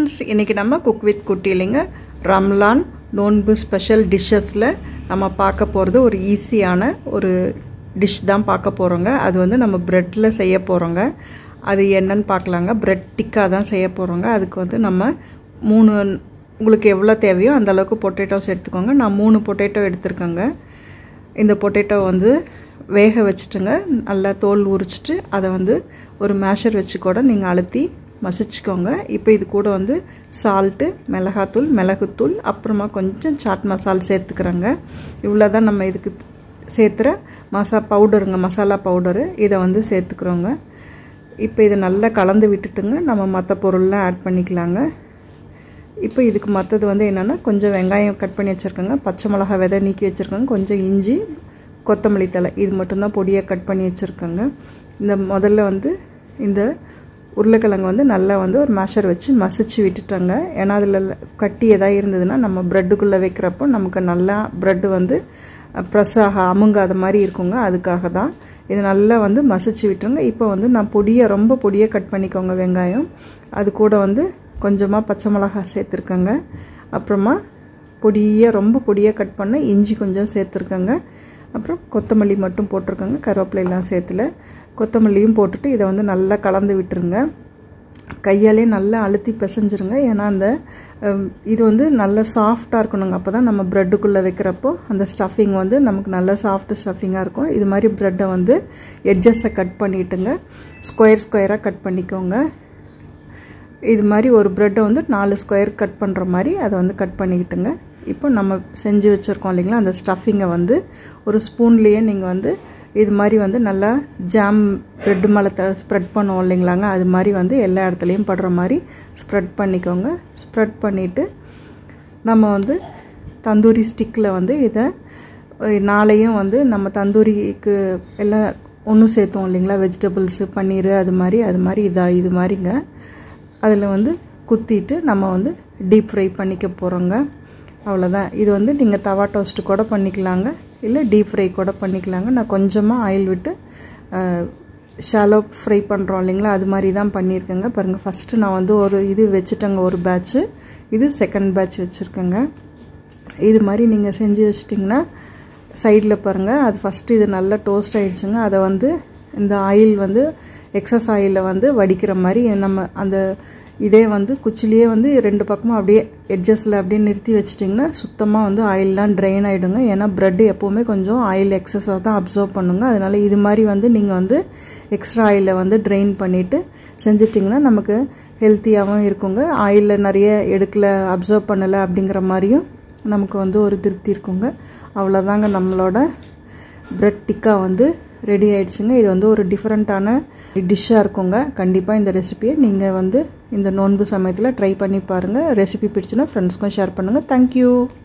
friends, இன்னைக்கு நம்ம cook with kutty இல்லைங்க ரம்லான் நோன்பு ஸ்பெஷல் டிஷ்ஷஸ்ல நம்ம பார்க்க போறது ஒரு ஈஸியான ஒரு டிஷ் தான் பார்க்க போறோங்க. அது வந்து நம்ம பிரெட்ல செய்ய போறோங்க. அது என்னன்னு பார்க்கலாங்க. பிரெட் டிக்கா தான் செய்ய போறோங்க. அதுக்கு வந்து நம்ம 3 உங்களுக்கு எவ்வளவு தேவையோ அந்த அளவுக்கு பொட்டேட்டோஸ் எடுத்துக்கோங்க. நான் 3 பொட்டேட்டோ எடுத்துர்க்கங்க. இந்த பொட்டேட்டோ வந்து வேக வச்சிட்டுங்க. நல்லா தோல் உரிச்சிட்டு அத வந்து ஒரு மேஷர் வச்சு கூட நீங்க அழுத்தி மசிச்சுக்கோங்க. இப்போ இது கூட வந்து சால்ட், மிளகாத்தூள், மிளகுத்தூள், அப்புறமா கொஞ்சம் சாட் மசாலா சேர்த்துக்கறங்க. இவ்வளவுதான் நம்ம இதுக்கு சேர்த்துற மசாலா பவுடர். இத வந்து சேர்த்துக்கறோங்க. இப்போ இத நல்லா கலந்து விட்டுட்டுங்க நம்ம மத்த பொருள்லாம் ஆட் பண்ணிக்கலாங்க. இப்போ இதுக்கு மத்தது வந்து என்னன்னா கொஞ்சம் வெங்காயம் கட் பண்ணி வச்சிருக்கங்க, பச்சை மிளகாய் விதை நீக்கி வச்சிருக்கங்க, கொஞ்சம் இஞ்சி, கொத்தமல்லி தழை இது மட்டும் தான் பொடியா கட் பண்ணி வச்சிருக்கங்க. இந்த முதல்ல வந்து இந்த உருளைக்கிழங்கு வந்து நல்லா வந்து ஒரு மேஷர் வச்சு மசிச்சு விட்டுட்டங்க. ஏனா அதுல கட்டி ஏதா இருந்ததுன்னா நம்ம பிரெட்டுக்குள்ள வைக்கிறப்போ நமக்கு நல்லா பிரெட் வந்து பிரஸ் அமுங்காத மாதிரி இருக்குங்க. அதுக்காக தான் இது நல்லா வந்து மசிச்சு விட்டுருங்க. இப்போ வந்து நான் ரொம்ப பொடியா கட் பண்ணிக்கோங்க வெங்காயம். அது கூட வந்து கொஞ்சமா பச்சை மிளகாய் சேர்த்திருக்கங்க. அப்புறமா ரொம்ப பொடியா கட் பண்ண இஞ்சி கொஞ்சம் சேர்த்திருக்கங்க. அப்புறம் கொத்தமல்லி மட்டும் போட்டுருக்கங்க. கறிவேப்பிலை எல்லாம் சேர்த்துல. கொத்தமல்லியும் போட்டுட்டு இத வந்து நல்லா கலந்து விட்டுருங்க. கையாலே நல்லா அழுத்தி பிசைஞ்சிருங்க. ஏனா அந்த இது வந்து நல்ல சாஃப்ட்டா இருக்கணுங்க. அப்பதான் நம்ம பிரெட்டுக்குள்ள வைக்கிறப்போ அந்த ஸ்டஃபிங் வந்து நமக்கு நல்ல சாஃப்ட் ஸ்டஃபிங்கா இருக்கும். இது மாதிரி பிரெட்டை வந்து எட்ஜஸை கட் பண்ணிட்டுங்க. ஸ்கொயரா கட் பண்ணிக்கோங்க. இது மாதிரி ஒரு பிரெட்டை வந்து 4 ஸ்கொயர் கட் பண்ற மாதிரி அதை வந்து கட் பண்ணிக்கிட்டுங்க. இப்போ நம்ம செஞ்சு வச்சிருக்கோம் இல்லீங்களா அந்த ஸ்டஃபிங்கை வந்து ஒரு ஸ்பூன்லயே நீங்க வந்து இது மாதிரி வந்து நல்லா ஜாம் பிரெட் மேல ஸ்ப்ரெட் பண்ணுவோம் இல்லீங்களாங்க. அது மாதிரி வந்து எல்லா இடத்துலயும் படுற மாதிரி ஸ்ப்ரெட் பண்ணிக்கோங்க. ஸ்ப்ரெட் பண்ணிட்டு நம்ம வந்து தந்தூரி ஸ்டிக்ல வந்து இத நாளையும் வந்து நம்ம தந்தூரிக்கு எல்லாம் ஒண்ணு சேர்த்தோம் இல்லீங்களா வெஜிடபிள்ஸ், பன்னீர் அது மாதிரி இது மாதிரிங்க. அதுல வந்து குத்திட்டு நம்ம வந்து டீப் ஃப்ரை பண்ணிக்க போறோங்க. அவ்வளவுதான். இது வந்து நீங்க தவா டோஸ்ட் கூட பண்ணிக்கலாங்க, இல்ல டீப் ஃப்ரை கூட பண்ணிக்கலாங்க. நான் கொஞ்சமா ஆயில் விட்டு ஷாலோ ஃப்ரை பண்றோம் இல்லீங்களா அது மாதிரி தான் பண்ணிருக்கேங்க. பாருங்க ஃபர்ஸ்ட் நான் வந்து ஒரு இது வெச்சிட்டங்க ஒரு பேட்ச். இது செகண்ட் பேட்ச் வெச்சிருக்கேங்க. இது மாதிரி நீங்க செஞ்சு வச்சிட்டீங்கன்னா சைடுல பாருங்க அது ஃபர்ஸ்ட் இது நல்லா டோஸ்ட் ஆயிடுச்சுங்க. அத வந்து இந்த ஆயில் வந்து எக்ஸஸ் ஆயில்ல வந்து வடிக்கிற மாதிரி நம்ம அந்த இதே வந்து குச்சிலியே வந்து ரெண்டு பக்கமும் அப்படியே எட்ஜஸ்ல அப்படியே நிறுத்தி வச்சிட்டீங்கன்னா சுத்தமா வந்து ஆயில்லாம் ட்ரைன் ஆயிடுங்க. ஏனா பிரெட் எப்பவுமே கொஞ்சம் ஆயில் எக்ஸஸா தான் அப்சர்வ் பண்ணுங்க. அதனால இது மாதிரி வந்து நீங்க வந்து எக்ஸ்ட்ரா ஆயிலை வந்து ட்ரைன் பண்ணிட்டு செஞ்சிட்டீங்கன்னா நமக்கு ஹெல்தியாவும் இருக்குங்க. ஆயில்ல நிறைய எடுக்கல அப்சர்வ் பண்ணல அப்படிங்கற மாதிரியும் நமக்கு வந்து ஒரு திருப்தி இருக்குங்க. அவ்வளவுதாங்க நம்மளோட பிரெட் டிக்கா வந்து ரெடி ஆயிடுச்சுங்க. இது வந்து ஒரு டிஃபரண்டான டிஷ்ஷா இருக்குங்க. கண்டிப்பா இந்த ரெசிபியை நீங்க வந்து இந்த நோன்பு சமயத்துல ட்ரை பண்ணி பாருங்க. ரெசிபி பிடிச்சனா ஃப்ரெண்ட்ஸ்க்கும் ஷேர் பண்ணுங்க. Thank you.